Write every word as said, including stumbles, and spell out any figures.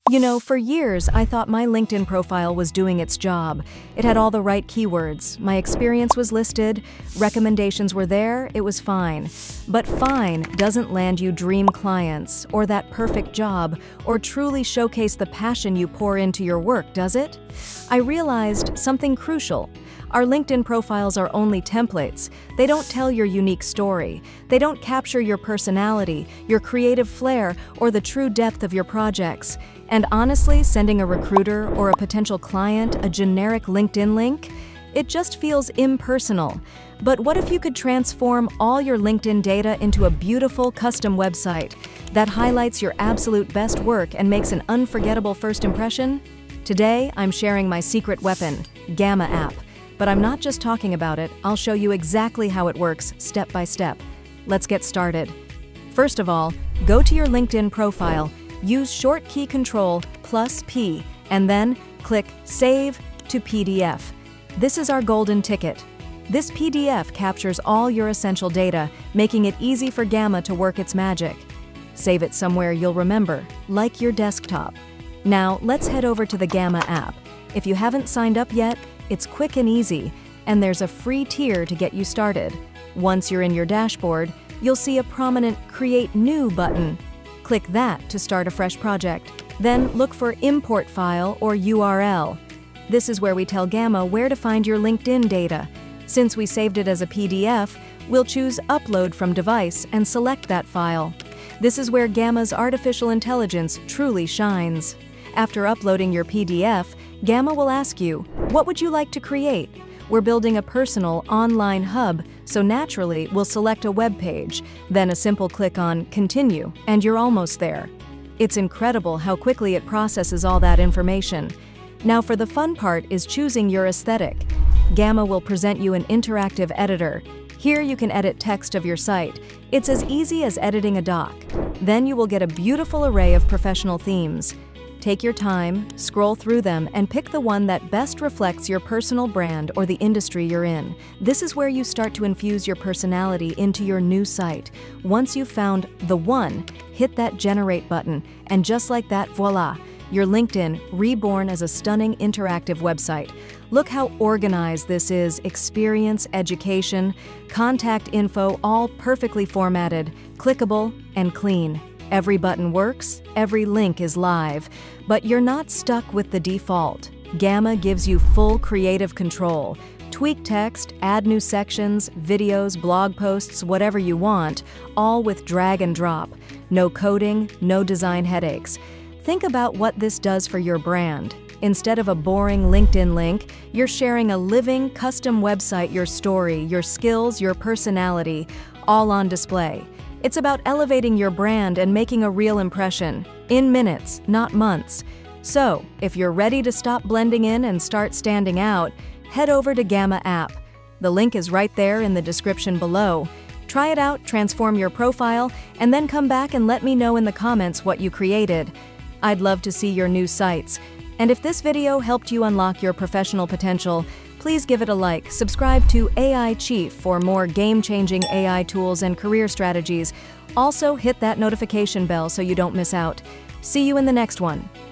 You know, for years, I thought my LinkedIn profile was doing its job. It had all the right keywords, my experience was listed, recommendations were there, it was fine. But fine doesn't land you dream clients, or that perfect job, or truly showcase the passion you pour into your work, does it? I realized something crucial. Our LinkedIn profiles are only templates. They don't tell your unique story. They don't capture your personality, your creative flair, or the true depth of your projects. And honestly, sending a recruiter or a potential client a generic LinkedIn link, it just feels impersonal. But what if you could transform all your LinkedIn data into a beautiful custom website that highlights your absolute best work and makes an unforgettable first impression? Today, I'm sharing my secret weapon, Gamma app. But I'm not just talking about it, I'll show you exactly how it works, step by step. Let's get started. First of all, go to your LinkedIn profile, use short key control plus P, and then click Save to P D F. This is our golden ticket. This P D F captures all your essential data, making it easy for Gamma to work its magic. Save it somewhere you'll remember, like your desktop. Now, let's head over to the Gamma app. If you haven't signed up yet, it's quick and easy, and there's a free tier to get you started. Once you're in your dashboard, you'll see a prominent Create New button. Click that to start a fresh project. Then look for Import File or U R L. This is where we tell Gamma where to find your LinkedIn data. Since we saved it as a P D F, we'll choose Upload from Device and select that file. This is where Gamma's artificial intelligence truly shines. After uploading your P D F, Gamma will ask you, what would you like to create? We're building a personal online hub, so naturally we'll select a web page, then a simple click on Continue, and you're almost there. It's incredible how quickly it processes all that information. Now for the fun part is choosing your aesthetic. Gamma will present you an interactive editor. Here you can edit text of your site. It's as easy as editing a doc. Then you will get a beautiful array of professional themes. Take your time, scroll through them, and pick the one that best reflects your personal brand or the industry you're in. This is where you start to infuse your personality into your new site. Once you've found the one, hit that Generate button, and just like that, voila! Your LinkedIn reborn as a stunning interactive website. Look how organized this is, experience, education, contact info, all perfectly formatted, clickable, and clean. Every button works, every link is live, but you're not stuck with the default. Gamma gives you full creative control. Tweak text, add new sections, videos, blog posts, whatever you want, all with drag and drop. No coding, no design headaches. Think about what this does for your brand. Instead of a boring LinkedIn link, you're sharing a living, custom website, your story, your skills, your personality, all on display. It's about elevating your brand and making a real impression, in minutes, not months. So, if you're ready to stop blending in and start standing out, head over to Gamma app. The link is right there in the description below. Try it out, transform your profile, and then come back and let me know in the comments what you created. I'd love to see your new sites. And if this video helped you unlock your professional potential, please give it a like, subscribe to AIChief for more game-changing A I tools and career strategies. Also, hit that notification bell so you don't miss out. See you in the next one.